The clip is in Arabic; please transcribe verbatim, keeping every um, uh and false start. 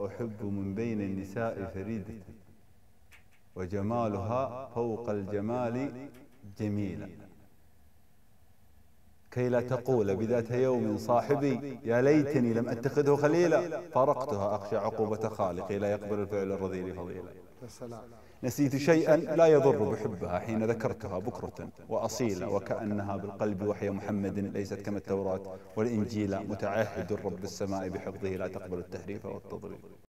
وأحب من بين النساء فريدة وجمالها فوق الجمال جميلا، كي لا تقول بذات يوم صاحبي يا ليتني لم أتخذه خليلا، فارقتها أخشى عقوبة خالقي لا يقبل الفعل الرذيل فضيلا. نسيت شيئا لا يضر بحبها حين ذكرتها بكرة وأصيلا، وكأنها بالقلب وحي محمد ليست كما التوراة والإنجيل، متعهد رب السماء بحفظه لا تقبل التحريف والتضليل.